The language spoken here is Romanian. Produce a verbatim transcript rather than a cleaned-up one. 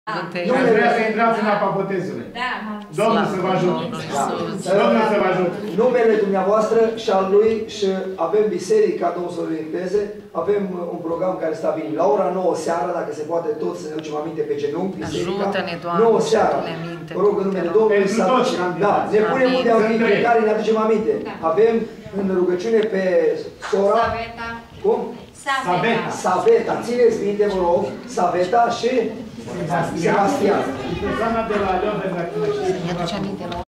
Aș vrea să intrați în apa botezului. Domnul să vă ajute. Domnul să vă ajute. Numele dumneavoastră și al lui și avem biserica Domnului să Limpeze, avem un program care stabilim la ora nouă seara, dacă se poate tot să ne ducem aminte pe genunchi, biserica. Ajută-ne, Doamne, nouă seara. minte. Vă rog în numele Domnului să da, ne punem unde am fi fiecare, ne aducem aminte. Avem în rugăciune pe sora. Cum? Saveta. Saveta. Țineți minte, vă rog, Saveta și Sebastian. Persoana de la Leon, dacă ne știți.